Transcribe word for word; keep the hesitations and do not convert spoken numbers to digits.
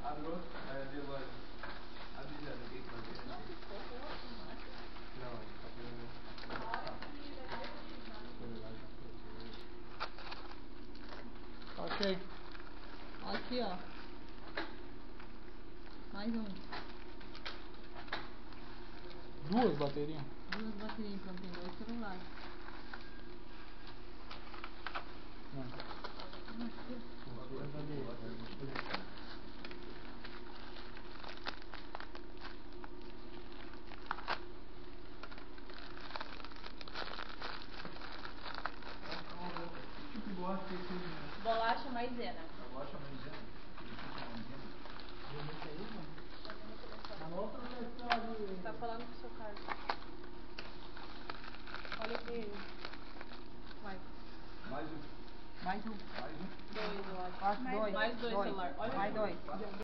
Abre outro, aí abrir agora. Avisa do que que vai ter. Não, tá querendo. Ok. Aqui, ó. Mais um. Duas baterias? Duas baterias, então tem dois celulares. Não. Tipo de bolacha que você usa? Bolacha maisena. Bolacha maisena? Tá falando com o seu Carlos. Olha aqui. Vai. Mais um. Mais um. Dois, eu acho. Quase dois. Mais dois dois. celular. Olha Mais aqui. dois.